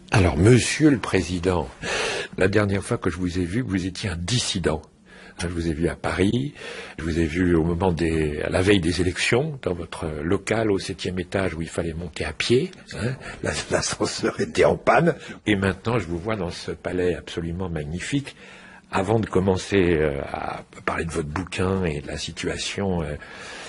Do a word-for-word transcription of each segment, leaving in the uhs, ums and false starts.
Alors, Monsieur le Président, la dernière fois que je vous ai vu, vous étiez un dissident. Je vous ai vu à Paris, je vous ai vu au moment des, à la veille des élections, dans votre local au septième étage où il fallait monter à pied. Hein, l'ascenseur était en panne. Et maintenant, je vous vois dans ce palais absolument magnifique. Avant de commencer euh, à parler de votre bouquin et de la situation euh,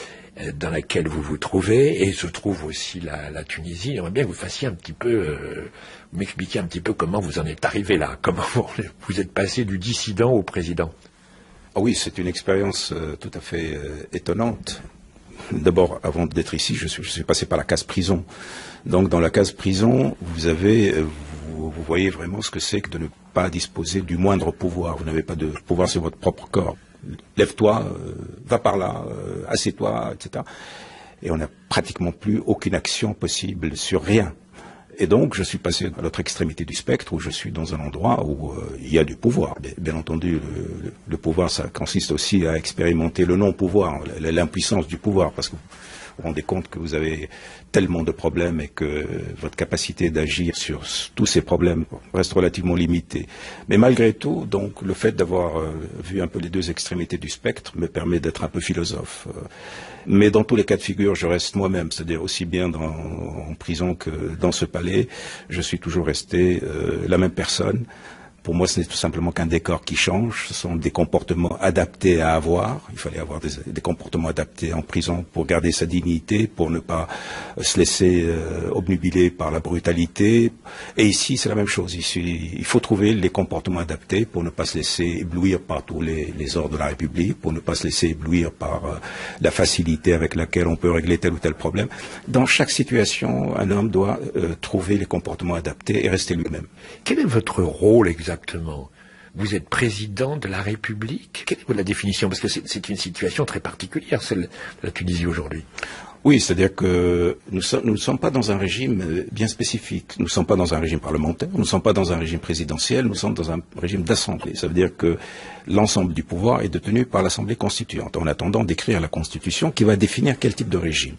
dans laquelle vous vous trouvez, et se trouve aussi la, la Tunisie, j'aimerais bien que vous fassiez un petit peu, euh, vous m'expliquiez un petit peu comment vous en êtes arrivé là, comment vous, vous êtes passé du dissident au président. Ah oui, c'est une expérience euh, tout à fait euh, étonnante. D'abord, avant d'être ici, je suis, je suis passé par la case prison. Donc, dans la case prison, vous avez, euh, vous, vous voyez vraiment ce que c'est que de ne pas disposer du moindre pouvoir. Vous n'avez pas de pouvoir sur votre propre corps. Lève-toi, euh, va par là, euh, assieds-toi, et cetera. Et on n'a pratiquement plus aucune action possible sur rien. Et donc, je suis passé à l'autre extrémité du spectre, où je suis dans un endroit où euh, il y a du pouvoir. Bien entendu, le, le, le pouvoir, ça consiste aussi à expérimenter le non-pouvoir, l'impuissance du pouvoir, parce que vous vous rendez compte que vous avez tellement de problèmes et que votre capacité d'agir sur tous ces problèmes reste relativement limitée. Mais malgré tout, donc, le fait d'avoir euh, vu un peu les deux extrémités du spectre me permet d'être un peu philosophe. Mais dans tous les cas de figure, je reste moi-même, c'est-à-dire aussi bien dans, en prison que dans ce palais, je suis toujours resté euh, la même personne. Pour moi, ce n'est tout simplement qu'un décor qui change. Ce sont des comportements adaptés à avoir. Il fallait avoir des, des comportements adaptés en prison pour garder sa dignité, pour ne pas se laisser euh, obnubiler par la brutalité. Et ici, c'est la même chose. Ici, il faut trouver les comportements adaptés pour ne pas se laisser éblouir par tous les, les ordres de la République, pour ne pas se laisser éblouir par euh, la facilité avec laquelle on peut régler tel ou tel problème. Dans chaque situation, un homme doit euh, trouver les comportements adaptés et rester lui-même. Quel est votre rôle exactement ? Exactement. Vous êtes président de la République. Quelle est la définition? Parce que c'est une situation très particulière, celle de la Tunisie aujourd'hui. Oui, c'est-à-dire que nous sommes, nous ne sommes pas dans un régime bien spécifique. Nous ne sommes pas dans un régime parlementaire, nous ne sommes pas dans un régime présidentiel, nous sommes dans un régime d'assemblée. Ça veut dire que l'ensemble du pouvoir est détenu par l'Assemblée constituante, en attendant d'écrire la Constitution qui va définir quel type de régime.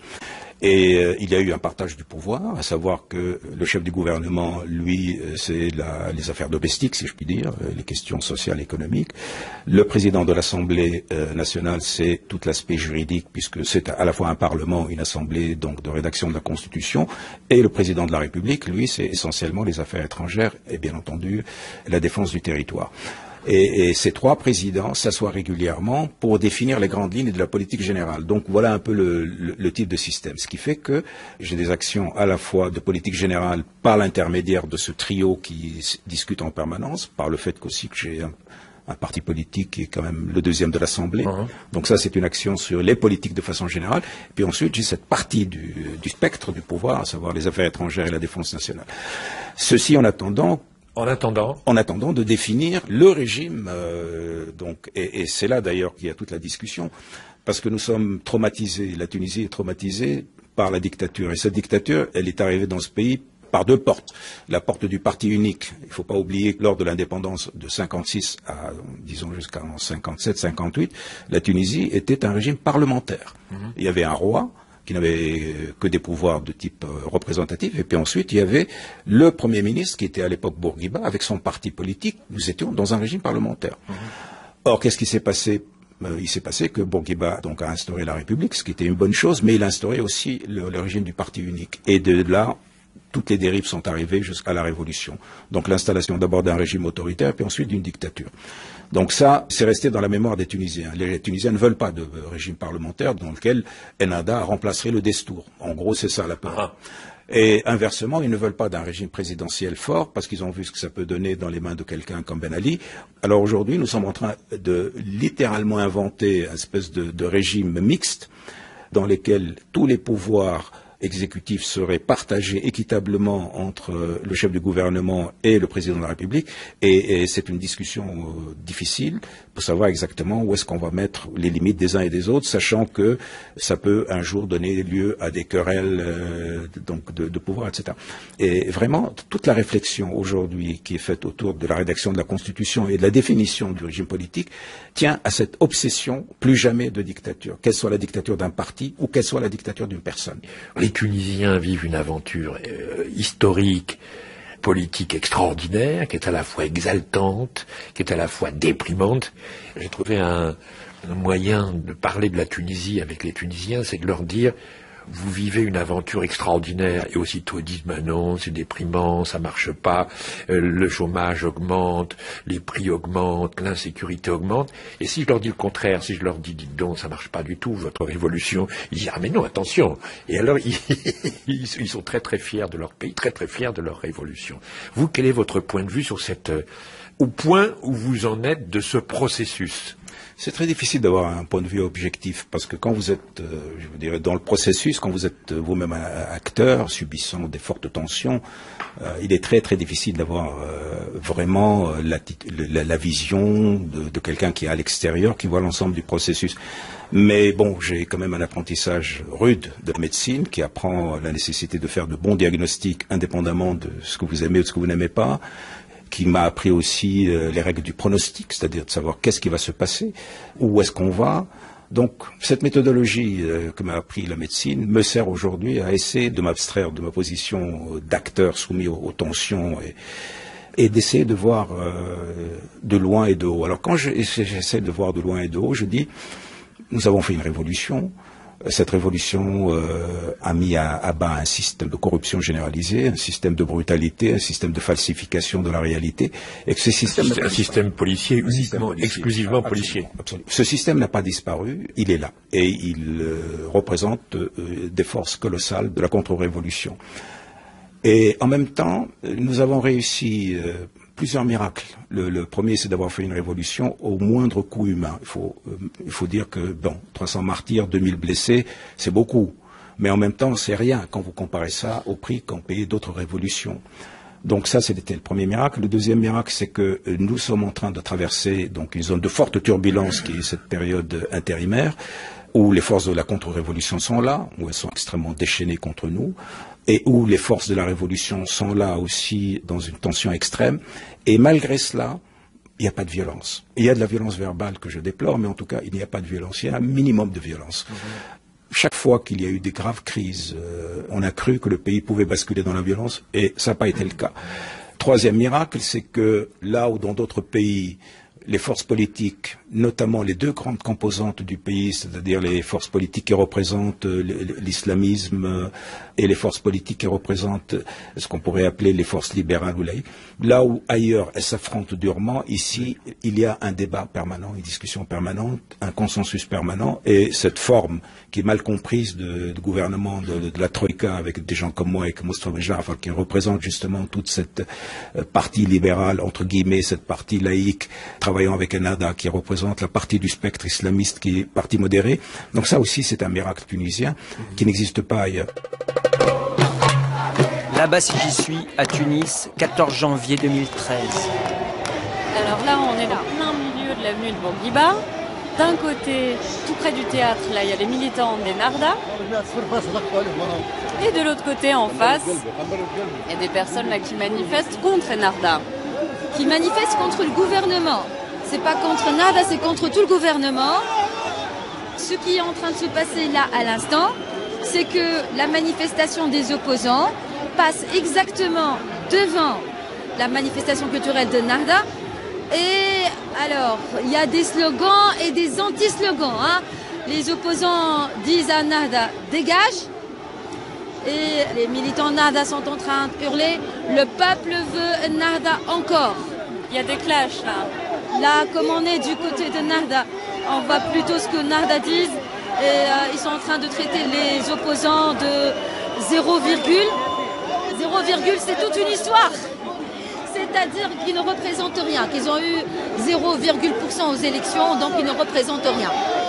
Et euh, il y a eu un partage du pouvoir, à savoir que le chef du gouvernement, lui, c'est les affaires domestiques, si je puis dire, les questions sociales et économiques. Le président de l'Assemblée euh, nationale, c'est tout l'aspect juridique, puisque c'est à la fois un parlement, une assemblée donc de rédaction de la Constitution, et le président de la République, lui, c'est essentiellement les affaires étrangères et bien entendu la défense du territoire. Et, et ces trois présidents s'assoient régulièrement pour définir les grandes lignes de la politique générale. Donc voilà un peu le, le, le type de système. Ce qui fait que j'ai des actions à la fois de politique générale par l'intermédiaire de ce trio qui discute en permanence, par le fait qu'aussi que j'ai un, un parti politique qui est quand même le deuxième de l'Assemblée. Uh-huh. Donc ça, c'est une action sur les politiques de façon générale. Puis ensuite, j'ai cette partie du, du spectre du pouvoir, à savoir les affaires étrangères et la défense nationale. Ceci en attendant En attendant En attendant de définir le régime, euh, donc, et, et c'est là d'ailleurs qu'il y a toute la discussion, parce que nous sommes traumatisés, la Tunisie est traumatisée par la dictature, et cette dictature, elle est arrivée dans ce pays par deux portes. La porte du parti unique. Il ne faut pas oublier que lors de l'indépendance de cinquante-six à, disons, jusqu'en cinquante-sept, cinquante-huit, la Tunisie était un régime parlementaire. Mmh. Il y avait un roi qui n'avait que des pouvoirs de type euh, représentatif. Et puis ensuite, il y avait le Premier ministre, qui était à l'époque Bourguiba, avec son parti politique. Nous étions dans un régime parlementaire. Mmh. Or, qu'est-ce qui s'est passé? euh, Il s'est passé que Bourguiba donc, a instauré la République, ce qui était une bonne chose, mais il a instauré aussi le, le régime du parti unique. Et de là, toutes les dérives sont arrivées jusqu'à la Révolution. Donc l'installation d'abord d'un régime autoritaire, puis ensuite d'une dictature. Donc ça, c'est resté dans la mémoire des Tunisiens. Les Tunisiens ne veulent pas de régime parlementaire dans lequel Ennahda remplacerait le destour. En gros, c'est ça la peur. Ah. Et inversement, ils ne veulent pas d'un régime présidentiel fort parce qu'ils ont vu ce que ça peut donner dans les mains de quelqu'un comme Ben Ali. Alors aujourd'hui, nous sommes en train de littéralement inventer une espèce de, de régime mixte dans lequel tous les pouvoirs exécutif serait partagé équitablement entre le chef du gouvernement et le président de la République. Et, et c'est une discussion euh, difficile pour savoir exactement où est-ce qu'on va mettre les limites des uns et des autres, sachant que ça peut un jour donner lieu à des querelles euh, donc de, de pouvoir, et cetera. Et vraiment, toute la réflexion aujourd'hui qui est faite autour de la rédaction de la Constitution et de la définition du régime politique tient à cette obsession plus jamais de dictature, qu'elle soit la dictature d'un parti ou qu'elle soit la dictature d'une personne. Les Tunisiens vivent une aventure euh, historique politique extraordinaire, qui est à la fois exaltante, qui est à la fois déprimante. J'ai trouvé un, un moyen de parler de la Tunisie avec les Tunisiens, c'est de leur dire: vous vivez une aventure extraordinaire, et aussitôt ils disent: ben non, c'est déprimant, ça marche pas, euh, le chômage augmente, les prix augmentent, l'insécurité augmente. Et si je leur dis le contraire, si je leur dis: dites donc, ça marche pas du tout, votre révolution, ils disent: ah mais non, attention. Et alors ils, ils sont très très fiers de leur pays, très très fiers de leur révolution. Vous, quel est votre point de vue sur cette, euh, au point où vous en êtes de ce processus? C'est très difficile d'avoir un point de vue objectif, parce que quand vous êtes, euh, je vous dirais, dans le processus, quand vous êtes vous-même un acteur subissant des fortes tensions, euh, il est très très difficile d'avoir euh, vraiment la, la, la vision de, de quelqu'un qui est à l'extérieur, qui voit l'ensemble du processus. Mais bon, j'ai quand même un apprentissage rude de médecine qui apprend la nécessité de faire de bons diagnostics indépendamment de ce que vous aimez ou de ce que vous n'aimez pas, qui m'a appris aussi euh, les règles du pronostic, c'est-à-dire de savoir qu'est-ce qui va se passer, où est-ce qu'on va. Donc, cette méthodologie euh, que m'a appris la médecine me sert aujourd'hui à essayer de m'abstraire de ma position d'acteur soumis aux, aux tensions et, et d'essayer de voir euh, de loin et de haut. Alors, quand j'essaie de voir de loin et de haut, je dis, nous avons fait une révolution. Cette révolution euh, a mis à, à bas un système de corruption généralisée, un système de brutalité, un système de falsification de la réalité, et que ce système... C'est un système policier, uniquement, exclusivement absolument, policier. Absolument. Ce système n'a pas disparu, il est là, et il euh, représente euh, des forces colossales de la contre-révolution. Et en même temps, nous avons réussi... Euh, plusieurs miracles. Le, le premier, c'est d'avoir fait une révolution au moindre coût humain. Il faut, euh, il faut dire que, bon, trois cents martyrs, deux mille blessés, c'est beaucoup. Mais en même temps, c'est rien quand vous comparez ça au prix qu'ont payé d'autres révolutions. Donc ça, c'était le premier miracle. Le deuxième miracle, c'est que euh, nous sommes en train de traverser donc une zone de forte turbulence qui est cette période intérimaire, où les forces de la contre-révolution sont là, où elles sont extrêmement déchaînées contre nous, et où les forces de la révolution sont là aussi dans une tension extrême. Et malgré cela, il n'y a pas de violence. Il y a de la violence verbale que je déplore, mais en tout cas, il n'y a pas de violence. Il y a un minimum de violence. Mmh. Chaque fois qu'il y a eu des graves crises, euh, on a cru que le pays pouvait basculer dans la violence, et ça n'a pas été le cas. Troisième miracle, c'est que là où dans d'autres pays, les forces politiques, notamment les deux grandes composantes du pays, c'est-à-dire les forces politiques qui représentent l'islamisme et les forces politiques qui représentent ce qu'on pourrait appeler les forces libérales ou laïques, là où ailleurs elles s'affrontent durement, ici il y a un débat permanent, une discussion permanente, un consensus permanent, et cette forme qui est mal comprise de, de gouvernement de, de la Troïka avec des gens comme moi et comme Moustapha Jafar qui représentent justement toute cette partie libérale, entre guillemets, cette partie laïque, travaillant avec Ennahda qui représente la partie du spectre islamiste qui est partie modérée. Donc ça aussi, c'est un miracle tunisien qui n'existe pas ailleurs. Là-bas, si j'y suis, à Tunis, quatorze janvier deux mille treize. Alors là, on est en plein milieu de l'avenue de Bourguiba. D'un côté, tout près du théâtre, là, il y a les militants d'Ennahda. Et de l'autre côté, en face, il y a des personnes là qui manifestent contre Ennahda. Qui manifestent contre le gouvernement. C'est pas contre Ennahda, c'est contre tout le gouvernement. Ce qui est en train de se passer là, à l'instant, c'est que la manifestation des opposants passe exactement devant la manifestation culturelle d'Ennahda. Et alors, il y a des slogans et des anti-slogans. Hein. Les opposants disent à Ennahda « dégage ». Et les militants Ennahda sont en train de hurler « le peuple veut Ennahda encore ». Il y a des clashs là. Là, comme on est du côté de Ennahda, on voit plutôt ce que Ennahda disent. Et euh, ils sont en train de traiter les opposants de zéro virgule. zéro virgule, c'est toute une histoire. C'est-à-dire qu'ils ne représentent rien, qu'ils ont eu zéro virgule pour cent aux élections, donc ils ne représentent rien.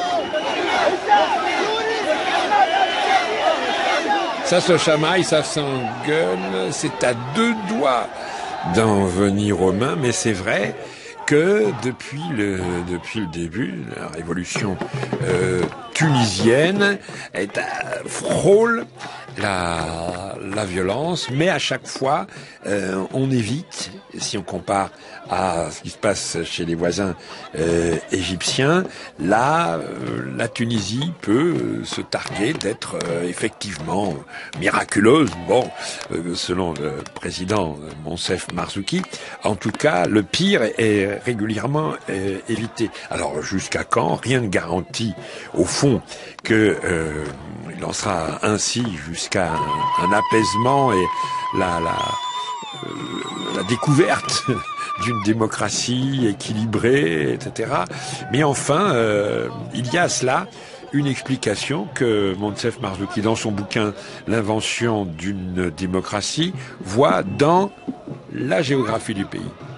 Ça se chamaille, ça s'engueule, c'est à deux doigts d'en venir aux mains, mais c'est vrai que depuis le, depuis le début, la révolution euh, tunisienne est, euh, frôle la, la violence, mais à chaque fois, euh, on évite, si on compare à ce qui se passe chez les voisins euh, égyptiens, là, euh, la Tunisie peut euh, se targuer d'être euh, effectivement miraculeuse, bon, euh, selon le président Monsef Marzouki. En tout cas, le pire est régulièrement euh, évité. Alors, jusqu'à quand? Rien ne garantit, au fond, que euh, il en sera ainsi jusqu'à un, un apaisement et la, la, euh, la découverte d'une démocratie équilibrée, et cetera. Mais enfin, euh, il y a à cela une explication que Monsef Marzouki, dans son bouquin « L'invention d'une démocratie », voit dans la géographie du pays.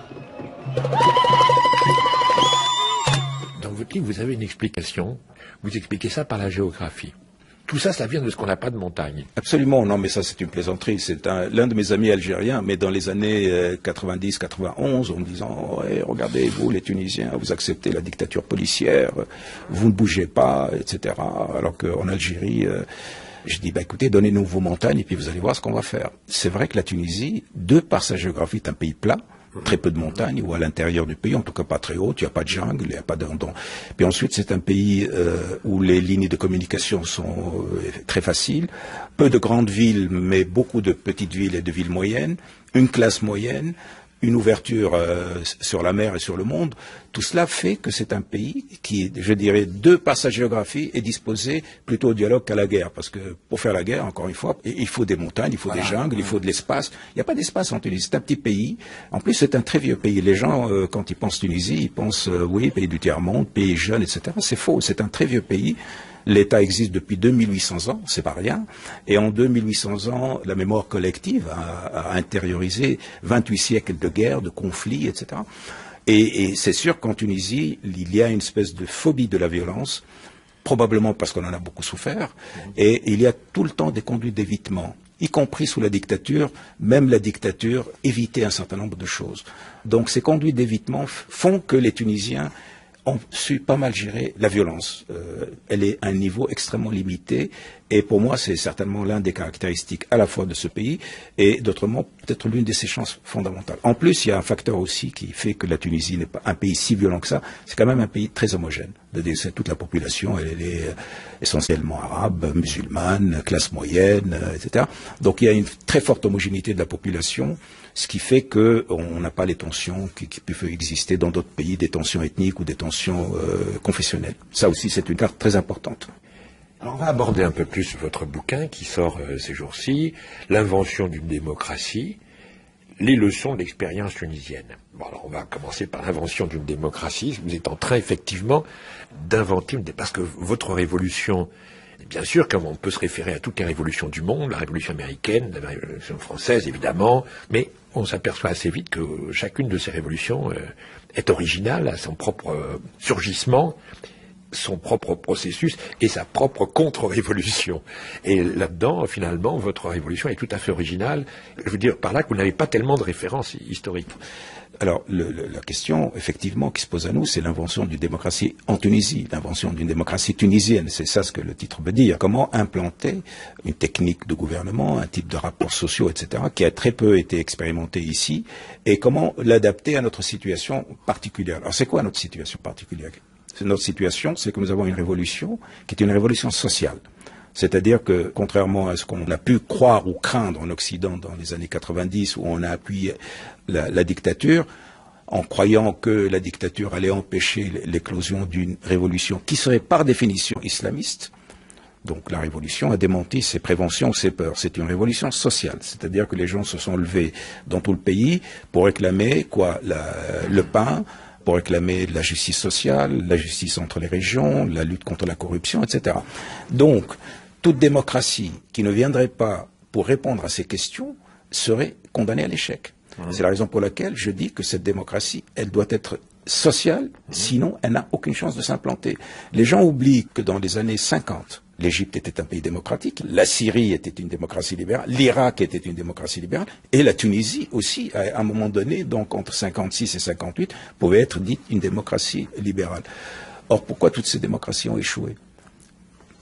Dans votre livre, vous avez une explication. Vous expliquez ça par la géographie. Tout ça, ça vient de ce qu'on n'a pas de montagne. Absolument, non, mais ça c'est une plaisanterie. C'est un, l'un de mes amis algériens, mais dans les années euh, quatre-vingt-dix quatre-vingt-onze, en me disant ouais, « Regardez, vous les Tunisiens, vous acceptez la dictature policière, vous ne bougez pas, et cetera » Alors qu'en Algérie, euh, je dis bah, « Écoutez, donnez-nous vos montagnes et puis vous allez voir ce qu'on va faire. » C'est vrai que la Tunisie, de par sa géographie, est un pays plat. Très peu de montagnes, ou à l'intérieur du pays, en tout cas pas très haute, il n'y a pas de jungle, il n'y a pas d'endon. Puis ensuite, c'est un pays euh, où les lignes de communication sont euh, très faciles, peu de grandes villes, mais beaucoup de petites villes et de villes moyennes, une classe moyenne, une ouverture euh, sur la mer et sur le monde. Tout cela fait que c'est un pays qui, je dirais, de par sa géographie, est disposé plutôt au dialogue qu'à la guerre. Parce que pour faire la guerre, encore une fois, il faut des montagnes, il faut voilà. des jungles, il faut de l'espace. Il n'y a pas d'espace en Tunisie. C'est un petit pays. En plus, c'est un très vieux pays. Les gens, euh, quand ils pensent Tunisie, ils pensent, euh, oui, pays du tiers-monde, pays jeune, et cetera. C'est faux. C'est un très vieux pays. L'État existe depuis deux mille huit cents ans, c'est pas rien. Et en deux mille huit cents ans, la mémoire collective a, a intériorisé vingt-huit siècles de guerres, de conflits, et cetera. Et, et c'est sûr qu'en Tunisie, il y a une espèce de phobie de la violence, probablement parce qu'on en a beaucoup souffert, et il y a tout le temps des conduites d'évitement, y compris sous la dictature. Même la dictature évitait un certain nombre de choses. Donc ces conduites d'évitement font que les Tunisiens ont su pas mal gérer la violence. Euh, elle est à un niveau extrêmement limité, et pour moi, c'est certainement l'un des caractéristiques à la fois de ce pays, et d'autrement, peut-être l'une de ses chances fondamentales. En plus, il y a un facteur aussi qui fait que la Tunisie n'est pas un pays si violent que ça, c'est quand même un pays très homogène. C'est toute la population, elle est essentiellement arabe, musulmane, classe moyenne, et cetera. Donc il y a une très forte homogénéité de la population, ce qui fait qu'on n'a pas les tensions qui, qui peuvent exister dans d'autres pays, des tensions ethniques ou des tensions euh, confessionnelles. Ça aussi, c'est une carte très importante. Alors on va aborder un peu plus votre bouquin qui sort euh, ces jours-ci, L'invention d'une démocratie, les leçons de l'expérience tunisienne. Bon, alors on va commencer par l'invention d'une démocratie. Vous êtes en train effectivement d'inventer une parce que votre révolution, bien sûr, comme on peut se référer à toutes les révolutions du monde, la révolution américaine, la révolution française évidemment, mais on s'aperçoit assez vite que chacune de ces révolutions euh, est originale, a son propre euh, surgissement, son propre processus et sa propre contre-révolution. Et là-dedans, finalement, votre révolution est tout à fait originale. Je veux dire par là que vous n'avez pas tellement de références historiques. Alors, le, le, la question, effectivement, qui se pose à nous, c'est l'invention d'une démocratie en Tunisie, l'invention d'une démocratie tunisienne. C'est ça ce que le titre veut dire. Comment implanter une technique de gouvernement, un type de rapports sociaux, et cetera, qui a très peu été expérimenté ici, et comment l'adapter à notre situation particulière. Alors, c'est quoi notre situation particulière ? Notre situation, c'est que nous avons une révolution qui est une révolution sociale. C'est-à-dire que, contrairement à ce qu'on a pu croire ou craindre en Occident dans les années quatre-vingt-dix, où on a appuyé la, la dictature, en croyant que la dictature allait empêcher l'éclosion d'une révolution qui serait par définition islamiste, donc la révolution a démenti ses préventions, ses peurs. C'est une révolution sociale, c'est-à-dire que les gens se sont levés dans tout le pays pour réclamer quoi, la, le pain, pour réclamer la justice sociale, la justice entre les régions, la lutte contre la corruption, et cetera. Donc, toute démocratie qui ne viendrait pas pour répondre à ces questions serait condamnée à l'échec. Mmh. C'est la raison pour laquelle je dis que cette démocratie, elle doit être sociale, mmh. sinon elle n'a aucune chance de s'implanter. Les gens oublient que dans les années cinquante, l'Égypte était un pays démocratique, la Syrie était une démocratie libérale, l'Irak était une démocratie libérale, et la Tunisie aussi, à un moment donné, donc entre cinquante-six et cinquante-huit, pouvait être dite une démocratie libérale. Or, pourquoi toutes ces démocraties ont échoué ?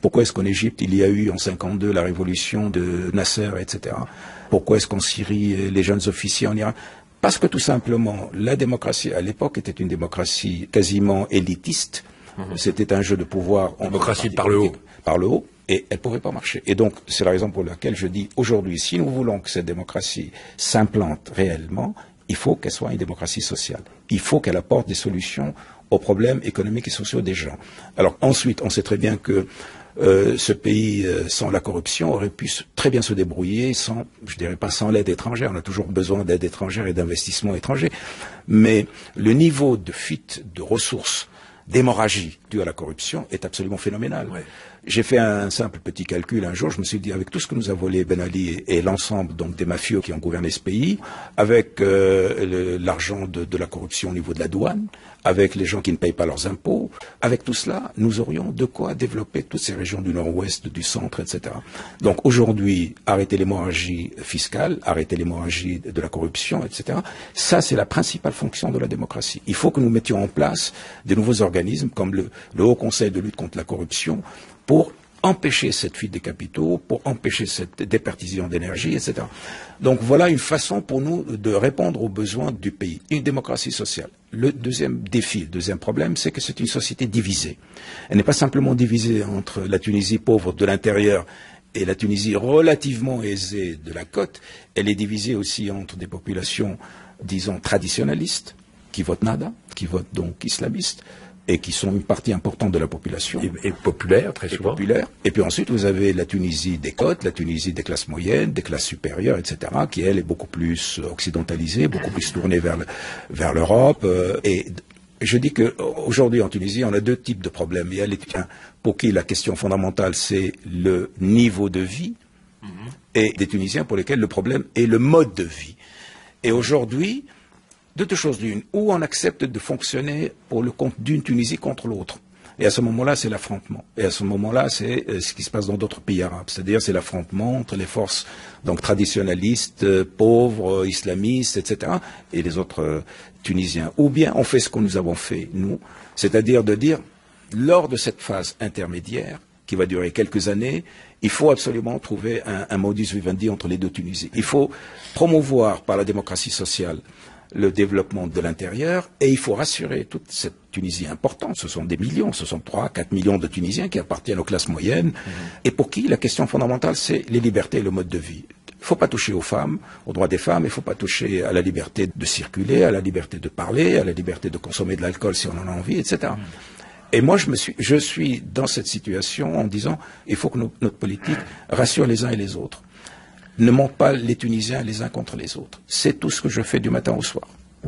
Pourquoi est-ce qu'en Égypte, il y a eu en cinquante-deux la révolution de Nasser, et cetera. Pourquoi est-ce qu'en Syrie, les jeunes officiers en Iran? Parce que tout simplement, la démocratie à l'époque était une démocratie quasiment élitiste. Mmh. C'était un jeu de pouvoir. Démocratie par le haut. Par le haut. Et elle ne pourrait pas marcher. Et donc, c'est la raison pour laquelle je dis aujourd'hui, si nous voulons que cette démocratie s'implante réellement, il faut qu'elle soit une démocratie sociale. Il faut qu'elle apporte des solutions aux problèmes économiques et sociaux des gens. Alors ensuite, on sait très bien que euh, ce pays, euh, sans la corruption, aurait pu très bien se débrouiller sans, je dirais pas sans l'aide étrangère. On a toujours besoin d'aide étrangère et d'investissements étrangers. Mais le niveau de fuite de ressources, d'hémorragie due à la corruption est absolument phénoménal. Ouais. J'ai fait un simple petit calcul un jour, je me suis dit, avec tout ce que nous a volé Ben Ali et, et l'ensemble donc des mafieux qui ont gouverné ce pays, avec euh, l'argent de, de la corruption au niveau de la douane, avec les gens qui ne payent pas leurs impôts, avec tout cela, nous aurions de quoi développer toutes ces régions du nord-ouest, du centre, et cetera. Donc aujourd'hui, arrêter l'hémorragie fiscale, arrêter l'hémorragie de la corruption, et cetera. Ça, c'est la principale fonction de la démocratie. Il faut que nous mettions en place des nouveaux organismes comme le, le Haut Conseil de lutte contre la corruption, pour empêcher cette fuite des capitaux, pour empêcher cette déperdition d'énergie, et cetera. Donc voilà une façon pour nous de répondre aux besoins du pays. Une démocratie sociale. Le deuxième défi, le deuxième problème, c'est que c'est une société divisée. Elle n'est pas simplement divisée entre la Tunisie pauvre de l'intérieur et la Tunisie relativement aisée de la côte. Elle est divisée aussi entre des populations, disons, traditionnalistes, qui votent nada, qui votent donc islamistes, et qui sont une partie importante de la population. Et, et populaire, très et souvent. Populaire. Et puis ensuite, vous avez la Tunisie des côtes, la Tunisie des classes moyennes, des classes supérieures, et cetera, qui, elle, est beaucoup plus occidentalisée, beaucoup plus tournée vers le, vers l'Europe. Euh, et je dis que aujourd'hui, en Tunisie, on a deux types de problèmes. Il y a les Tunisiens pour qui la question fondamentale, c'est le niveau de vie, mmh. et des Tunisiens pour lesquels le problème est le mode de vie. Et aujourd'hui, de deux choses l'une, où on accepte de fonctionner pour le compte d'une Tunisie contre l'autre. Et à ce moment-là, c'est l'affrontement. Et à ce moment-là, c'est euh, ce qui se passe dans d'autres pays arabes. C'est-à-dire, c'est l'affrontement entre les forces donc traditionnalistes, euh, pauvres, euh, islamistes, et cetera, et les autres euh, Tunisiens. Ou bien on fait ce que nous avons fait, nous, c'est-à-dire de dire, lors de cette phase intermédiaire, qui va durer quelques années, il faut absolument trouver un, un modus vivendi entre les deux Tunisies. Il faut promouvoir par la démocratie sociale le développement de l'intérieur, et il faut rassurer toute cette Tunisie importante. Ce sont des millions, ce sont trois, quatre millions de Tunisiens qui appartiennent aux classes moyennes, mmh. et pour qui la question fondamentale, c'est les libertés et le mode de vie. Il ne faut pas toucher aux femmes, aux droits des femmes, il ne faut pas toucher à la liberté de circuler, à la liberté de parler, à la liberté de consommer de l'alcool si on en a envie, et cetera. Mmh. Et moi, je, me suis, je suis dans cette situation en disant, il faut que nos, notre politique rassure les uns et les autres. Ne monte pas les Tunisiens les uns contre les autres. C'est tout ce que je fais du matin au soir.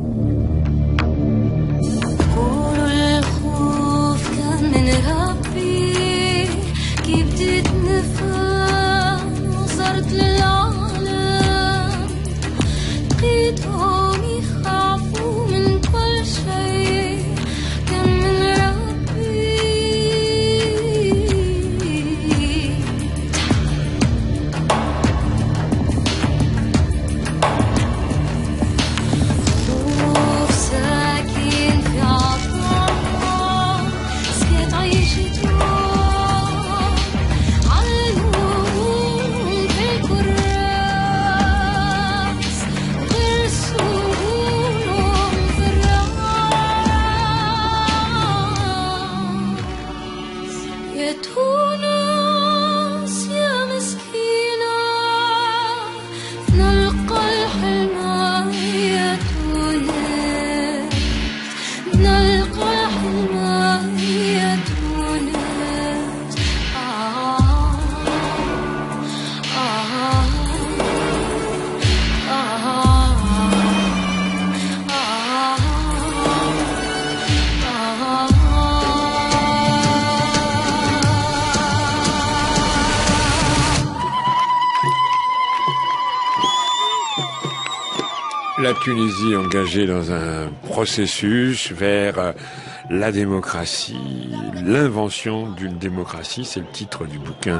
La Tunisie engagée dans un processus vers la démocratie, l'invention d'une démocratie, c'est le titre du bouquin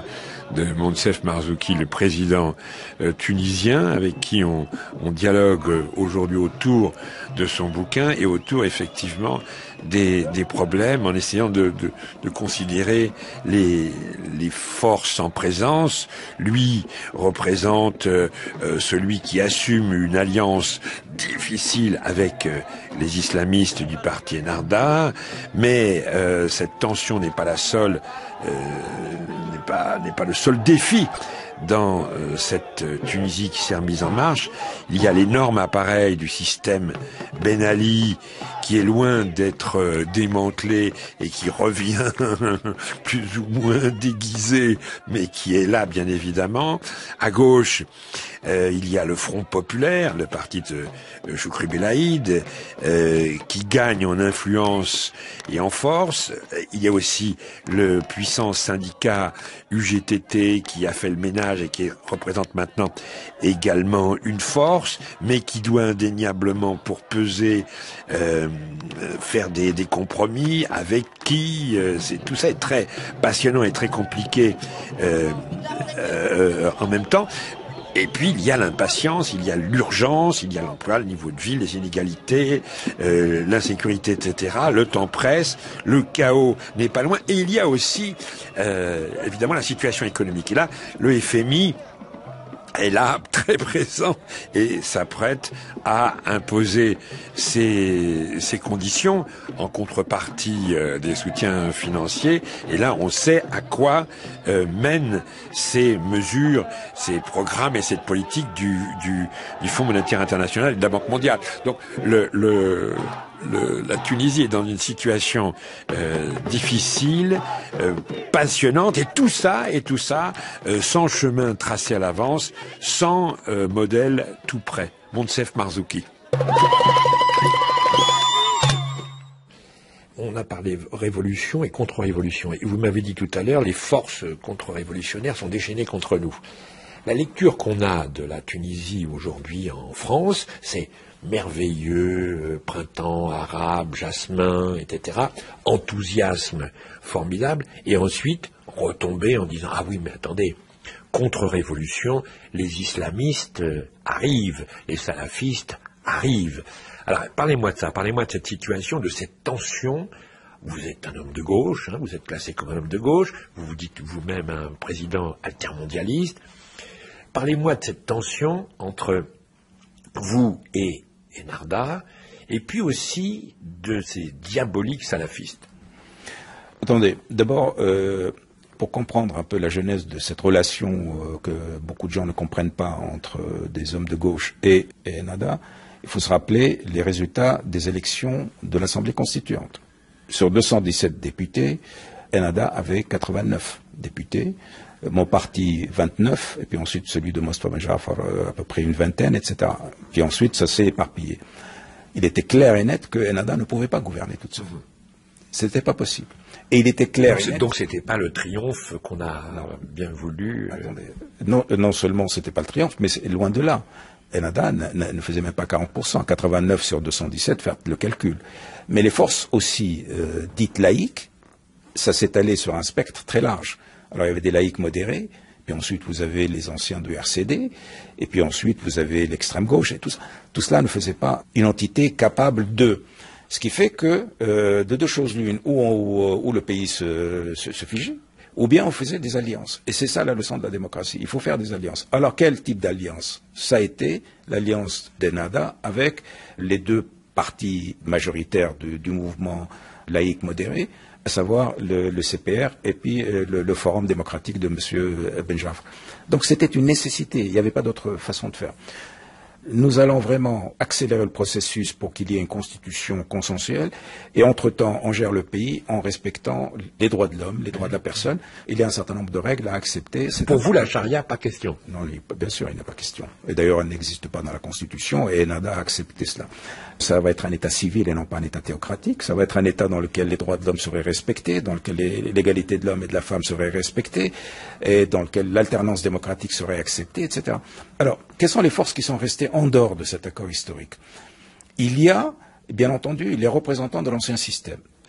de Moncef Marzouki, le président euh, tunisien, avec qui on, on dialogue aujourd'hui autour de son bouquin et autour effectivement des, des problèmes, en essayant de, de, de considérer les, les forces en présence. Lui représente euh, celui qui assume une alliance difficile avec euh, les islamistes du parti Ennahda, mais euh, cette tension n'est pas la seule, euh, n'est pas, n'est pas le seul défi dans euh, cette Tunisie qui s'est remise en marche. Il y a l'énorme appareil du système Ben Ali qui est loin d'être euh, démantelé et qui revient plus ou moins déguisé, mais qui est là bien évidemment. À gauche, euh, il y a le Front populaire, le parti de euh, Choukri Belaïd, euh, qui gagne en influence et en force. Il y a aussi le puissant syndicat U G T T qui a fait le ménage et qui représente maintenant également une force, mais qui doit indéniablement, pour peser, euh, faire des, des compromis avec qui. Euh, c'est, tout ça est très passionnant et très compliqué euh, euh, en même temps. Et puis il y a l'impatience, il y a l'urgence, il y a l'emploi, le niveau de vie, les inégalités, euh, l'insécurité, et cetera. Le temps presse, le chaos n'est pas loin. Et il y a aussi, euh, évidemment, la situation économique. Et là, le F M I est là, très présent, et s'apprête à imposer ses, ses conditions en contrepartie euh, des soutiens financiers. Et là, on sait à quoi euh, mènent ces mesures, ces programmes et cette politique du, du, du Fonds monétaire international et de la Banque mondiale. Donc, le, le Le, la Tunisie est dans une situation euh, difficile, euh, passionnante, et tout ça, et tout ça, euh, sans chemin tracé à l'avance, sans euh, modèle tout prêt. Moncef Marzouki. On a parlé révolution et contre-révolution. Et vous m'avez dit tout à l'heure, les forces contre-révolutionnaires sont déchaînées contre nous. La lecture qu'on a de la Tunisie aujourd'hui en France, c'est merveilleux, printemps arabe, jasmin, et cetera, enthousiasme formidable, et ensuite retomber en disant « Ah oui, mais attendez, contre-révolution, les islamistes arrivent, les salafistes arrivent ». Alors, parlez-moi de ça, parlez-moi de cette situation, de cette tension. Vous êtes un homme de gauche, hein, vous êtes classé comme un homme de gauche, vous vous dites vous-même un président altermondialiste. Parlez-moi de cette tension entre vous et Ennahda, et puis aussi de ces diaboliques salafistes. Attendez, d'abord, euh, pour comprendre un peu la genèse de cette relation euh, que beaucoup de gens ne comprennent pas entre euh, des hommes de gauche et, et Ennahda, il faut se rappeler les résultats des élections de l'Assemblée constituante. Sur deux cent dix-sept députés, Ennahda avait quatre-vingt-neuf députés, mon parti vingt-neuf, et puis ensuite celui de Mostafa Ben Jafar à peu près une vingtaine, et cetera. Puis ensuite, ça s'est éparpillé. Il était clair et net que Ennahda ne pouvait pas gouverner toute seule. C'était pas possible. Et il était clair donc, et net. Donc c'était pas le triomphe qu'on a non. bien voulu. Attendez. Non, non seulement c'était pas le triomphe, mais c'est loin de là. Ennahda ne, ne faisait même pas quarante pour cent. quatre-vingt-neuf sur deux cent dix-sept, faites le calcul. Mais les forces aussi euh, dites laïques, ça s'est allé sur un spectre très large. Alors il y avait des laïcs modérés, puis ensuite vous avez les anciens du R C D, et puis ensuite vous avez l'extrême gauche, et tout ça. Tout cela ne faisait pas une entité capable de. Ce qui fait que, euh, de deux choses l'une, où, on, où le pays se, se, se figeait, ou bien on faisait des alliances. Et c'est ça la leçon de la démocratie. Il faut faire des alliances. Alors quel type d'alliance? Ça a été l'alliance d'Ennahda avec les deux partis majoritaires du, du mouvement laïque modéré, à savoir le, le C P R et puis euh, le, le Forum démocratique de M. Ben Jafar. Donc c'était une nécessité, il n'y avait pas d'autre façon de faire. Nous allons vraiment accélérer le processus pour qu'il y ait une constitution consensuelle, et entre-temps, on gère le pays en respectant les droits de l'homme, les droits de la personne. Il y a un certain nombre de règles à accepter. C'est pour vous, la charia, pas question. Non, bien sûr, il n'y a pas question. Et d'ailleurs, elle n'existe pas dans la Constitution, et Ennahda a accepté cela. Ça va être un État civil et non pas un État théocratique. Ça va être un État dans lequel les droits de l'homme seraient respectés, dans lequel l'égalité de l'homme et de la femme seraient respectées, et dans lequel l'alternance démocratique serait acceptée, et cetera. Alors, quelles sont les forces qui sont restées en dehors de cet accord historique? Il y a, bien entendu, les représentants de l'ancien système.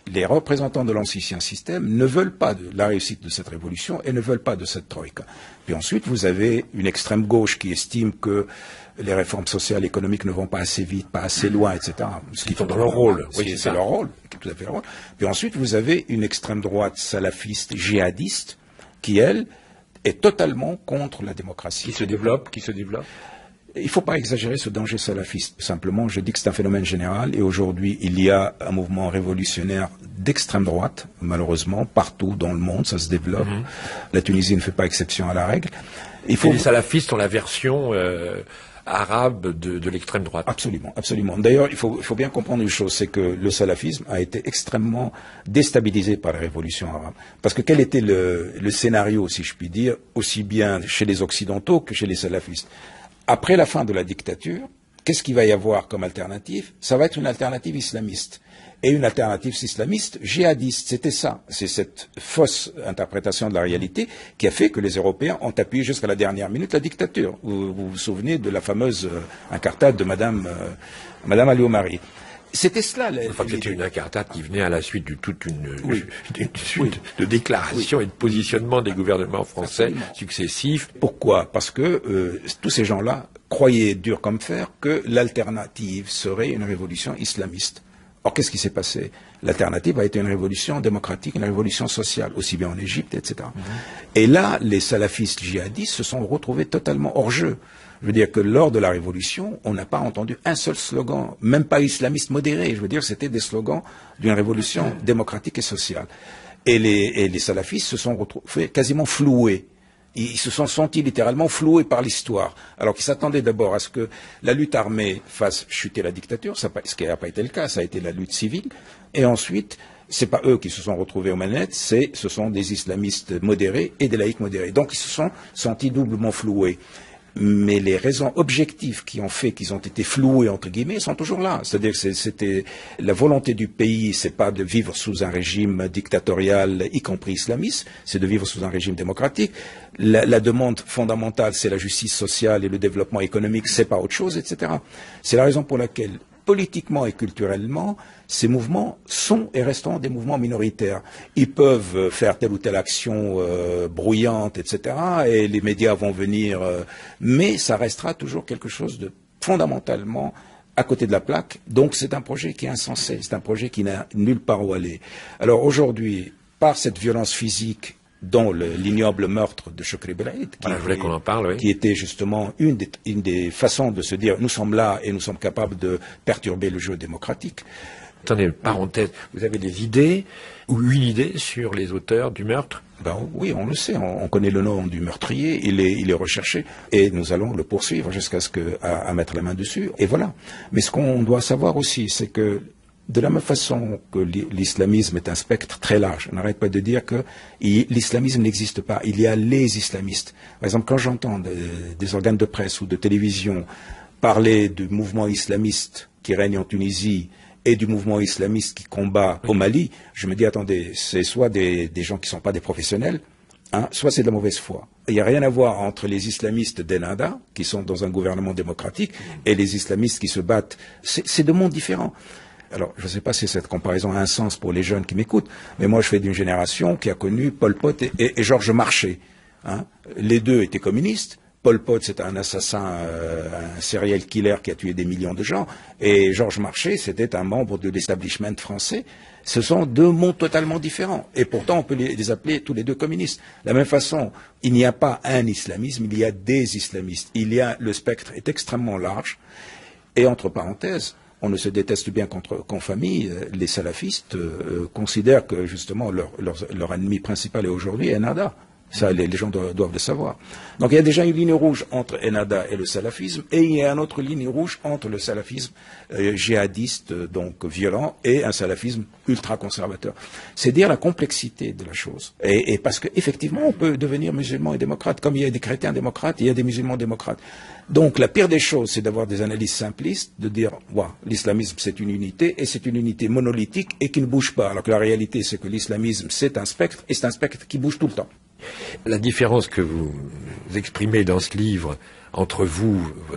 les représentants de l'ancien système ne veulent pas de la réussite de cette révolution et ne veulent pas de cette troïka. Puis ensuite, vous avez une extrême gauche qui estime que les réformes sociales et économiques ne vont pas assez vite, pas assez loin, et cetera. Ce qui sont dans leur rôle. Oui, c'est leur rôle, tout à fait leur rôle. Puis ensuite, vous avez une extrême droite salafiste, djihadiste, qui, elle, est totalement contre la démocratie. Qui se développe, qui se développe. Il ne faut pas exagérer ce danger salafiste. Simplement, je dis que c'est un phénomène général et aujourd'hui, il y a un mouvement révolutionnaire d'extrême droite, malheureusement, partout dans le monde, ça se développe. Mm-hmm. La Tunisie ne fait pas exception à la règle. Il faut... Et les salafistes ont la version euh, arabe de, de l'extrême droite. Absolument, absolument. D'ailleurs, il faut, il faut bien comprendre une chose, c'est que le salafisme a été extrêmement déstabilisé par la révolution arabe. Parce que quel était le, le scénario, si je puis dire, aussi bien chez les Occidentaux que chez les salafistes? Après la fin de la dictature, qu'est-ce qu'il va y avoir comme alternative? Ça va être une alternative islamiste. Et une alternative islamiste djihadiste. C'était ça. C'est cette fausse interprétation de la réalité qui a fait que les Européens ont appuyé jusqu'à la dernière minute la dictature. Vous vous, vous souvenez de la fameuse euh, incartade de Madame, euh, Madame Ali-Omari. C'était cela. Enfin, c'était une incartade qui venait à la suite de toute une, oui. une suite oui. de déclarations oui. et de positionnements des gouvernements français Absolument. successifs. Pourquoi? Parce que euh, tous ces gens-là croyaient dur comme fer que l'alternative serait une révolution islamiste. Or, qu'est-ce qui s'est passé? L'alternative a été une révolution démocratique, une révolution sociale, aussi bien en Égypte, et cetera. Mm-hmm. Et là, les salafistes djihadistes se sont retrouvés totalement hors jeu. Je veux dire que lors de la Révolution, on n'a pas entendu un seul slogan, même pas islamiste modéré. Je veux dire, c'était des slogans d'une révolution démocratique et sociale. Et les, et les salafistes se sont retrouvés quasiment floués. Ils se sont sentis littéralement floués par l'histoire, alors qu'ils s'attendaient d'abord à ce que la lutte armée fasse chuter la dictature, ça, ce qui n'a pas été le cas, ça a été la lutte civile. Et ensuite, c'est pas eux qui se sont retrouvés aux manettes, c'est, ce sont des islamistes modérés et des laïcs modérés. Donc ils se sont sentis doublement floués. Mais les raisons objectives qui ont fait qu'ils ont été floués, entre guillemets, sont toujours là. C'est-à-dire que c'était la volonté du pays, c'est pas de vivre sous un régime dictatorial, y compris islamiste, c'est de vivre sous un régime démocratique. La, la demande fondamentale, c'est la justice sociale et le développement économique, c'est pas autre chose, et cetera. C'est la raison pour laquelle, politiquement et culturellement, ces mouvements sont et resteront des mouvements minoritaires. Ils peuvent faire telle ou telle action euh, bruyante, et cetera, et les médias vont venir, euh, mais ça restera toujours quelque chose de fondamentalement à côté de la plaque. Donc c'est un projet qui est insensé, c'est un projet qui n'a nulle part où aller. Alors aujourd'hui, par cette violence physique, dont l'ignoble meurtre de Chokri Belaïd, qui, voilà, qu'on en parle, oui. qui était justement une des, une des façons de se dire nous sommes là et nous sommes capables de perturber le jeu démocratique. Attendez, parenthèse, vous avez des idées ou une idée sur les auteurs du meurtre? Ben oui, on le sait, on, on connaît le nom du meurtrier, il est, il est recherché et nous allons le poursuivre jusqu'à ce que à, à mettre la main dessus. Et voilà. Mais ce qu'on doit savoir aussi, c'est que de la même façon que l'islamisme est un spectre très large, on n'arrête pas de dire que l'islamisme n'existe pas, il y a les islamistes. Par exemple, quand j'entends des, des organes de presse ou de télévision parler du mouvement islamiste qui règne en Tunisie et du mouvement islamiste qui combat au Mali, je me dis, attendez, c'est soit des, des gens qui ne sont pas des professionnels, hein, soit c'est de la mauvaise foi. Il n'y a rien à voir entre les islamistes d'Ennahda, qui sont dans un gouvernement démocratique, et les islamistes qui se battent. C'est deux mondes différents. Alors, je ne sais pas si cette comparaison a un sens pour les jeunes qui m'écoutent, mais moi je fais d'une génération qui a connu Pol Pot et, et, et Georges Marchais. Hein. Les deux étaient communistes. Pol Pot, c'était un assassin, euh, un serial killer qui a tué des millions de gens, et Georges Marchais, c'était un membre de l'establishment français. Ce sont deux mondes totalement différents, et pourtant on peut les, les appeler tous les deux communistes. De la même façon, il n'y a pas un islamisme, il y a des islamistes. Il y a, le spectre est extrêmement large, et entre parenthèses, on ne se déteste bien qu'en famille. Les salafistes euh, considèrent que justement leur, leur, leur ennemi principal est aujourd'hui Ennahda. Ça, les, les gens doivent, doivent le savoir. Donc il y a déjà une ligne rouge entre Ennahda et le salafisme, et il y a une autre ligne rouge entre le salafisme euh, djihadiste, donc violent, et un salafisme ultra-conservateur. C'est dire la complexité de la chose. Et, et parce qu'effectivement, on peut devenir musulman et démocrate, comme il y a des chrétiens démocrates, il y a des musulmans démocrates. Donc la pire des choses, c'est d'avoir des analyses simplistes, de dire, ouais, l'islamisme c'est une unité, et c'est une unité monolithique et qui ne bouge pas. Alors que la réalité, c'est que l'islamisme c'est un spectre, et c'est un spectre qui bouge tout le temps. La différence que vous exprimez dans ce livre entre vous, votre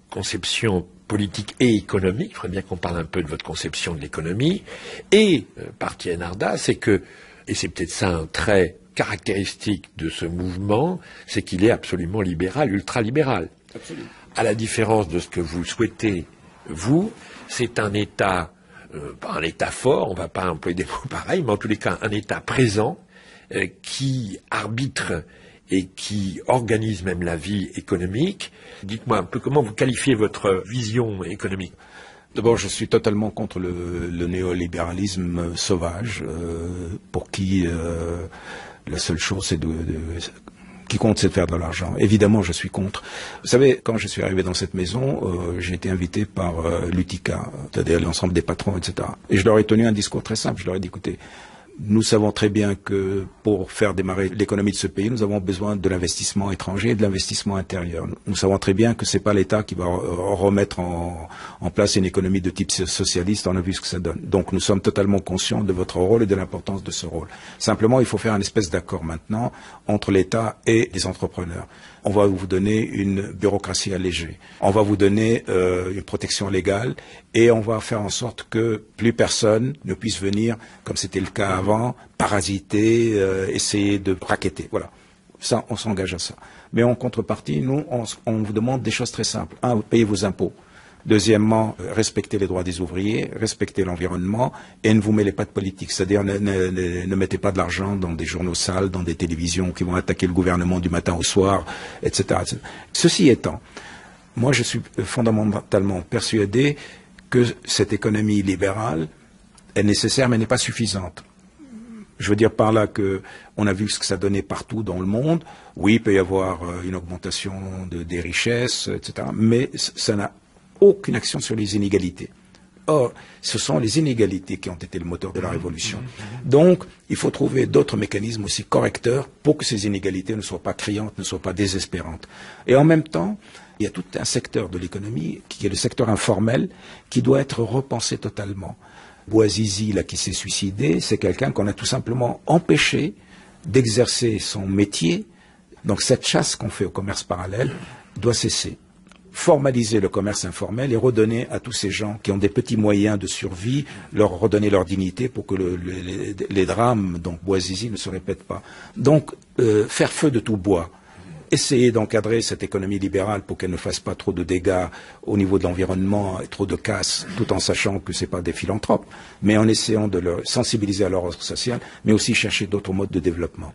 conception politique et économique, il faudrait bien qu'on parle un peu de votre conception de l'économie, et euh, Parti Ennahdha, c'est que, et c'est peut-être ça un trait caractéristique de ce mouvement, c'est qu'il est absolument libéral, ultra-libéral. Absolument. À la différence de ce que vous souhaitez, vous, c'est un État, euh, pas un État fort, on ne va pas employer des mots pareils, mais en tous les cas un État présent euh, qui arbitre et qui organise même la vie économique. Dites-moi un peu comment vous qualifiez votre vision économique. D'abord, je suis totalement contre le, le néolibéralisme sauvage, euh, pour qui euh, la seule chose, c'est de, de qui compte, c'est de faire de l'argent. Évidemment, je suis contre. Vous savez, quand je suis arrivé dans cette maison, euh, j'ai été invité par euh, l'U T I C A, c'est-à-dire l'ensemble des patrons, et cetera. Et je leur ai tenu un discours très simple. Je leur ai dit, écoutez, nous savons très bien que pour faire démarrer l'économie de ce pays, nous avons besoin de l'investissement étranger et de l'investissement intérieur. Nous savons très bien que c'est pas l'État qui va remettre en, en place une économie de type socialiste. On a vu ce que ça donne. Donc nous sommes totalement conscients de votre rôle et de l'importance de ce rôle. Simplement, il faut faire un espèce d'accord maintenant entre l'État et les entrepreneurs. On va vous donner une bureaucratie allégée. On va vous donner euh, une protection légale et on va faire en sorte que plus personne ne puisse venir, comme c'était le cas avant, parasiter, euh, essayer de racketter. Voilà. Ça, on s'engage à ça. Mais en contrepartie, nous, on, on vous demande des choses très simples. Un, vous payez vos impôts. Deuxièmement, respectez les droits des ouvriers, respectez l'environnement et ne vous mêlez pas de politique. C'est-à-dire ne, ne, ne, ne mettez pas de l'argent dans des journaux sales, dans des télévisions qui vont attaquer le gouvernement du matin au soir, et cetera, et cetera. Ceci étant, moi je suis fondamentalement persuadé que cette économie libérale est nécessaire mais n'est pas suffisante. Je veux dire par là que on a vu ce que ça donnait partout dans le monde. Oui, il peut y avoir une augmentation de, des richesses, et cetera. Mais ça n'a aucune action sur les inégalités. Or, ce sont les inégalités qui ont été le moteur de la révolution. Donc, il faut trouver d'autres mécanismes aussi correcteurs pour que ces inégalités ne soient pas criantes, ne soient pas désespérantes. Et en même temps, il y a tout un secteur de l'économie, qui est le secteur informel, qui doit être repensé totalement. Bouazizi, là, qui s'est suicidé, c'est quelqu'un qu'on a tout simplement empêché d'exercer son métier. Donc, cette chasse qu'on fait au commerce parallèle doit cesser. Formaliser le commerce informel et redonner à tous ces gens qui ont des petits moyens de survie, leur redonner leur dignité pour que le, le, les, les drames, donc Bouazizi, ne se répètent pas. Donc, euh, faire feu de tout bois. Essayer d'encadrer cette économie libérale pour qu'elle ne fasse pas trop de dégâts au niveau de l'environnement et trop de casse, tout en sachant que ce n'est pas des philanthropes, mais en essayant de leur sensibiliser à leur ordre social, mais aussi chercher d'autres modes de développement.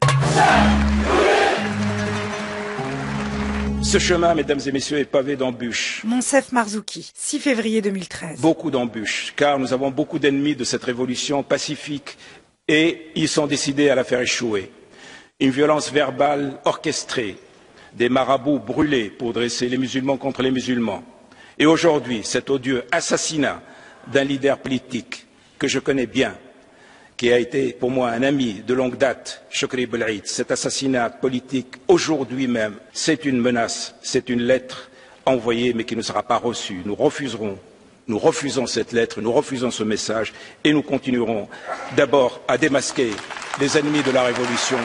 Ce chemin, mesdames et messieurs, est pavé d'embûches. Monsef Marzouki, six février deux mille treize. Beaucoup d'embûches, car nous avons beaucoup d'ennemis de cette révolution pacifique et ils sont décidés à la faire échouer. Une violence verbale orchestrée, des marabouts brûlés pour dresser les musulmans contre les musulmans. Et aujourd'hui, cet odieux assassinat d'un leader politique que je connais bien, qui a été pour moi un ami de longue date, Chokri Belaïd, cet assassinat politique aujourd'hui même, c'est une menace, c'est une lettre envoyée mais qui ne sera pas reçue. Nous refuserons, nous refusons cette lettre, nous refusons ce message et nous continuerons d'abord à démasquer les ennemis de la révolution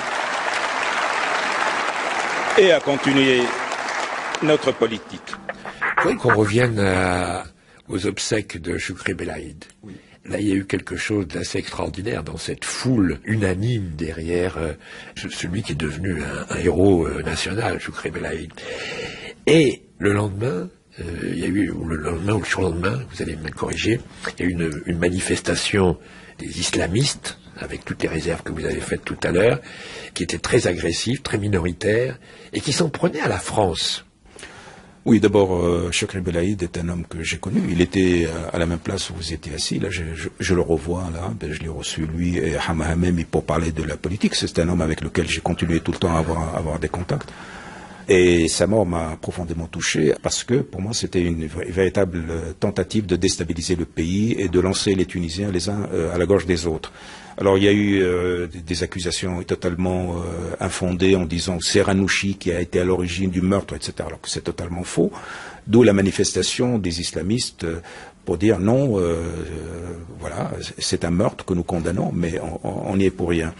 et à continuer notre politique. Je voudrais qu'on revienne à, aux obsèques de Chokri Belaïd. Oui. Là, il y a eu quelque chose d'assez extraordinaire dans cette foule unanime derrière euh, celui qui est devenu un, un héros euh, national, Chokri Belaïd. Et le lendemain, euh, il y a eu, ou le lendemain ou le surlendemain, vous allez me corriger, il y a eu une, une manifestation des islamistes, avec toutes les réserves que vous avez faites tout à l'heure, qui était très agressive, très minoritaire, et qui s'en prenait à la France. Oui, d'abord, euh, Chokri Belaïd est un homme que j'ai connu. Il était euh, à la même place où vous étiez assis. Là, je, je, je le revois, là. Ben, je l'ai reçu, lui et Hama Hamemi, pour parler de la politique. C'est un homme avec lequel j'ai continué tout le temps à avoir, à avoir des contacts. Et sa mort m'a profondément touché parce que, pour moi, c'était une véritable tentative de déstabiliser le pays et de lancer les Tunisiens les uns euh, à la gorge des autres. Alors, il y a eu euh, des accusations totalement euh, infondées en disant c'est Ranouchi qui a été à l'origine du meurtre, et cetera, alors que c'est totalement faux. D'où la manifestation des islamistes euh, pour dire non, euh, euh, voilà, c'est un meurtre que nous condamnons, mais on n'y est pour rien.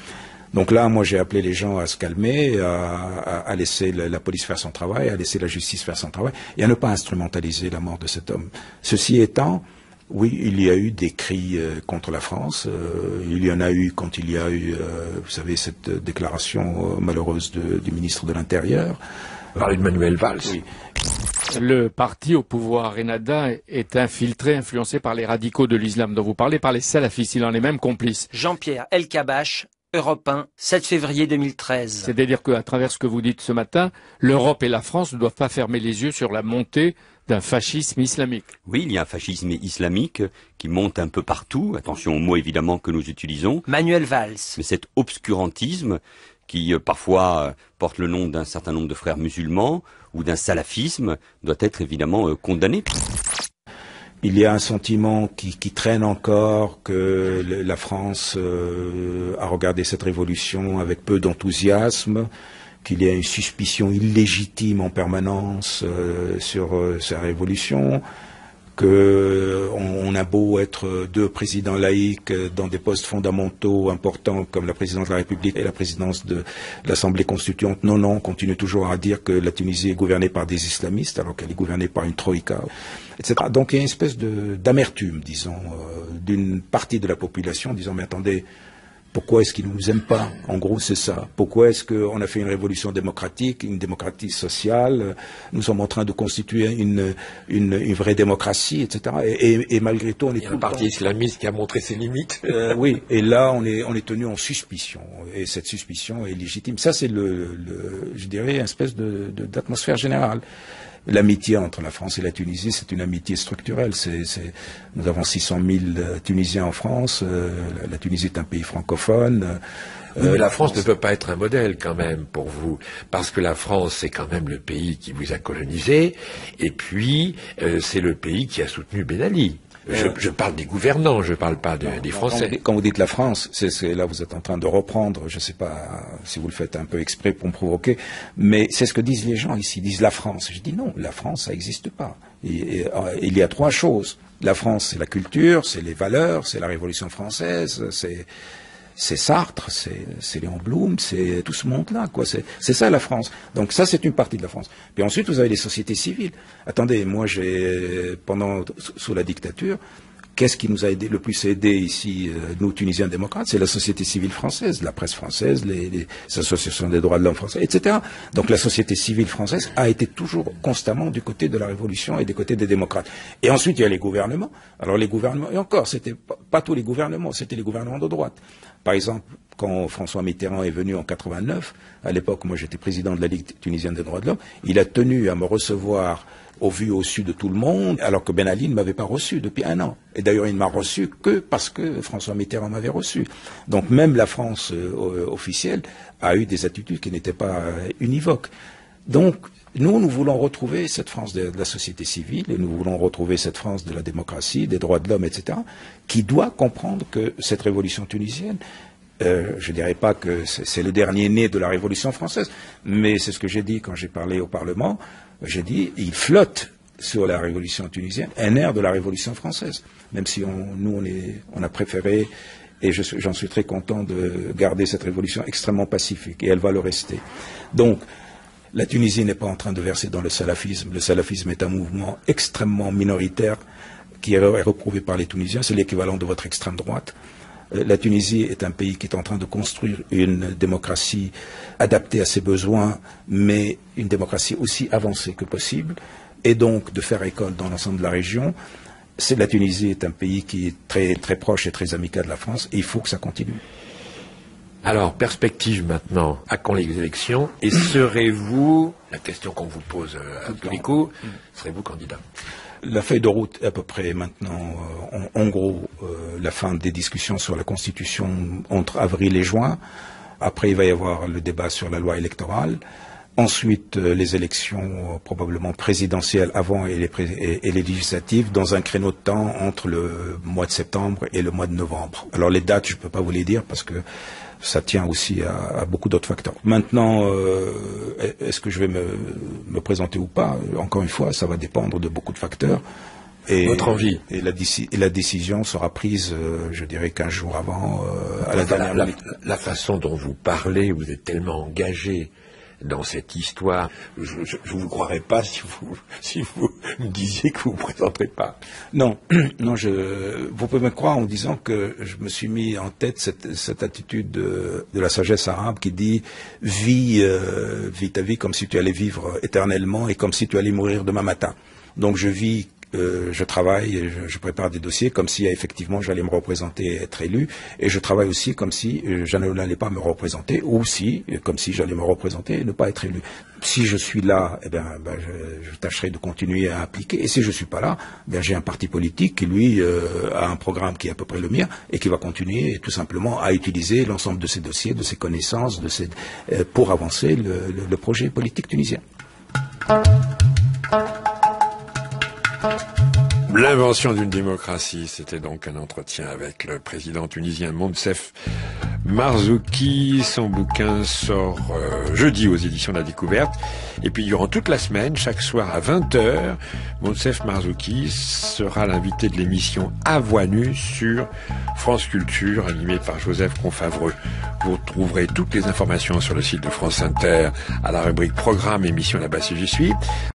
Donc là, moi, j'ai appelé les gens à se calmer, à, à, à laisser la, la police faire son travail, à laisser la justice faire son travail, et à ne pas instrumentaliser la mort de cet homme. Ceci étant, oui, il y a eu des cris euh, contre la France. Euh, il y en a eu quand il y a eu, euh, vous savez, cette euh, déclaration euh, malheureuse de, du ministre de l'Intérieur. Vous parlez de Manuel Valls. Oui. Le parti au pouvoir, Ennahda, est infiltré, influencé par les radicaux de l'islam dont vous parlez, par les salafistes. Il en est même complice. Jean-Pierre Elkabbach, Europe un, sept février deux mille treize. C'est-à-dire qu'à travers ce que vous dites ce matin, l'Europe et la France ne doivent pas fermer les yeux sur la montée d'un fascisme islamique. Oui, il y a un fascisme islamique qui monte un peu partout. Attention aux mots évidemment que nous utilisons. Manuel Valls. Mais cet obscurantisme qui euh, parfois euh, porte le nom d'un certain nombre de frères musulmans ou d'un salafisme doit être évidemment euh, condamné. Il y a un sentiment qui, qui traîne encore que le, la France euh, a regardé cette révolution avec peu d'enthousiasme, qu'il y a une suspicion illégitime en permanence euh, sur euh, sa révolution, que on, on a beau être deux présidents laïcs dans des postes fondamentaux importants comme la présidence de la République et la présidence de l'Assemblée constituante, non, non, on continue toujours à dire que la Tunisie est gouvernée par des islamistes alors qu'elle est gouvernée par une troïka, et cetera. Donc il y a une espèce de, d'amertume, disons, euh, d'une partie de la population, disons, mais attendez, pourquoi est-ce qu'ils ne nous aiment pas? En gros, c'est ça. Pourquoi est-ce qu'on a fait une révolution démocratique, une démocratie sociale? Nous sommes en train de constituer une, une, une vraie démocratie, et cetera. Et, et, et malgré tout, on est Il y a un parti islamiste qui a montré ses limites. Euh, oui, et là, on est, on est tenu en suspicion. Et cette suspicion est légitime. Ça, c'est le, le je dirais, une espèce de, de, d'atmosphère générale. L'amitié entre la France et la Tunisie, c'est une amitié structurelle. C'est, c'est, nous avons six cent mille Tunisiens en France. Euh, la Tunisie est un pays francophone. Euh, oui, mais la France ne peut pas être un modèle quand même pour vous, parce que la France, c'est quand même le pays qui vous a colonisé, et puis euh, c'est le pays qui a soutenu Ben Ali. Je, je parle des gouvernants, je ne parle pas de, non, des Français. Quand vous, dites, quand vous dites la France, c'est, c'est là vous êtes en train de reprendre, je ne sais pas si vous le faites un peu exprès pour me provoquer, mais c'est ce que disent les gens ici, ils disent la France. Je dis non, la France, ça n'existe pas. Et, et, il y a trois choses. La France, c'est la culture, c'est les valeurs, c'est la Révolution française, c'est... c'est Sartre, c'est, c'est Léon Blum, c'est tout ce monde-là, quoi. C'est, c'est ça la France. Donc ça, c'est une partie de la France. Puis ensuite, vous avez les sociétés civiles. Attendez, moi, j'ai pendant sous la dictature, qu'est-ce qui nous a aidé le plus aidé ici, euh, nous Tunisiens démocrates, c'est la société civile française, la presse française, les, les associations des droits de l'homme françaises, et cetera. Donc la société civile française a été toujours constamment du côté de la révolution et du côté des démocrates. Et ensuite, il y a les gouvernements. Alors les gouvernements, et encore, c'était pas, pas tous les gouvernements, c'était les gouvernements de droite. Par exemple, quand François Mitterrand est venu en quatre-vingt-neuf, à l'époque, moi j'étais président de la Ligue tunisienne des droits de l'homme, il a tenu à me recevoir au vu au su de tout le monde, alors que Ben Ali ne m'avait pas reçu depuis un an. Et d'ailleurs, il ne m'a reçu que parce que François Mitterrand m'avait reçu. Donc même la France euh, officielle a eu des attitudes qui n'étaient pas euh, univoques. Donc, nous, nous voulons retrouver cette France de, de la société civile, et nous voulons retrouver cette France de la démocratie, des droits de l'homme, et cetera, qui doit comprendre que cette révolution tunisienne, euh, je ne dirais pas que c'est, c'est le dernier né de la révolution française, mais c'est ce que j'ai dit quand j'ai parlé au Parlement. J'ai dit, il flotte sur la révolution tunisienne un air de la révolution française, même si on, nous, on, est, on a préféré, et je, j'en suis très content de garder cette révolution extrêmement pacifique, et elle va le rester. Donc, la Tunisie n'est pas en train de verser dans le salafisme. Le salafisme est un mouvement extrêmement minoritaire qui est reprouvé par les Tunisiens. C'est l'équivalent de votre extrême droite. La Tunisie est un pays qui est en train de construire une démocratie adaptée à ses besoins, mais une démocratie aussi avancée que possible, et donc de faire école dans l'ensemble de la région. C'est, la Tunisie est un pays qui est très, très proche et très amical de la France, et il faut que ça continue. Alors, perspective maintenant, à quand les élections, et serez-vous, la question qu'on vous pose à tous les coups, serez-vous candidat? La feuille de route est à peu près maintenant, euh, en, en gros, euh, la fin des discussions sur la Constitution entre avril et juin. Après, il va y avoir le débat sur la loi électorale. Ensuite, euh, les élections euh, probablement présidentielles avant et les, pré- et, et les législatives dans un créneau de temps entre le mois de septembre et le mois de novembre. Alors les dates, je ne peux pas vous les dire parce que ça tient aussi à, à beaucoup d'autres facteurs. Maintenant, euh, est-ce que je vais me, me présenter ou pas? Encore une fois, ça va dépendre de beaucoup de facteurs. Et, votre envie. Et la, et la décision sera prise, euh, je dirais, quinze jours avant, euh, à la enfin, dernière la, minute. La, la façon dont vous parlez, vous êtes tellement engagé dans cette histoire, je ne vous croirais pas si vous, si vous me disiez que vous ne vous présenterez pas. Non, non, je, vous pouvez me croire en disant que je me suis mis en tête cette, cette attitude de, de la sagesse arabe qui dit « vis, euh, vis ta vie comme si tu allais vivre éternellement et comme si tu allais mourir demain matin ». Donc je vis Euh, je travaille, je, je prépare des dossiers comme si effectivement j'allais me représenter et être élu, et je travaille aussi comme si euh, je n'allais pas me représenter, ou aussi euh, comme si j'allais me représenter et ne pas être élu. Si je suis là, eh ben, ben je, je tâcherai de continuer à appliquer, et si je suis pas là, ben j'ai un parti politique qui lui euh, a un programme qui est à peu près le mien et qui va continuer tout simplement à utiliser l'ensemble de ses dossiers, de ses connaissances, de ses, euh, pour avancer le, le, le projet politique tunisien. L'invention d'une démocratie, c'était donc un entretien avec le président tunisien Moncef Marzouki. Son bouquin sort euh, jeudi aux éditions de la Découverte. Et puis durant toute la semaine, chaque soir à vingt heures, Moncef Marzouki sera l'invité de l'émission À Voix Nue sur France Culture, animée par Joseph Confavreux. Vous trouverez toutes les informations sur le site de France Inter à la rubrique Programme émission là-bas si j'y suis.